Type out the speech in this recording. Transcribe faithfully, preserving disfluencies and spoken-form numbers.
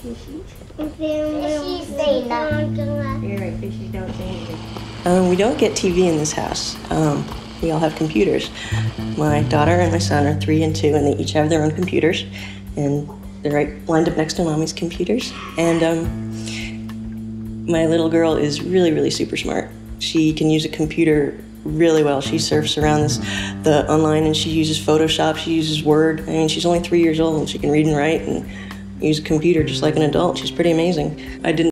Fishies say nothing. You're right, fishies don't say anything. Um, we don't get T V in this house. Um, we all have computers. My daughter and my son are three and two, and they each have their own computers. And they're right lined up next to Mommy's computers. And um, my little girl is really, really super smart. She can use a computer really well. She surfs around this, the online, and she uses Photoshop, she uses Word. I mean, she's only three years old, and she can read and write and use a computer just like an adult. She's pretty amazing. I didn't